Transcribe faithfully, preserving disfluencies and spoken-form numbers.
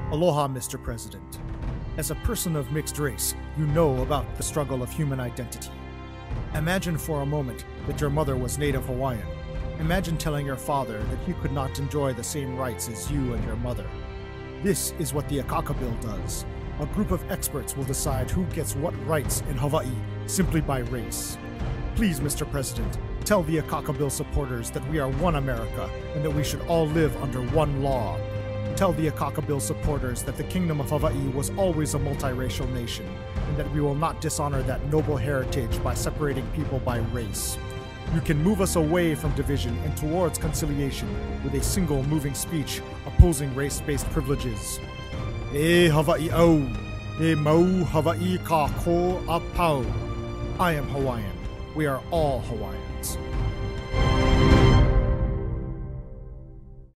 Aloha, Mister President. As a person of mixed race, you know about the struggle of human identity. Imagine for a moment that your mother was Native Hawaiian. Imagine telling your father that he could not enjoy the same rights as you and your mother. This is what the Akaka Bill does. A group of experts will decide who gets what rights in Hawaii simply by race. Please, Mister President, tell the Akaka Bill supporters that we are one America and that we should all live under one law. Tell the Akaka Bill supporters that the Kingdom of Hawaii was always a multiracial nation and that we will not dishonor that noble heritage by separating people by race. You can move us away from division and towards conciliation with a single moving speech opposing race-based privileges. E Hawaii au, e mau Hawaii ka ko a pau. I am Hawaiian. We are all Hawaiians.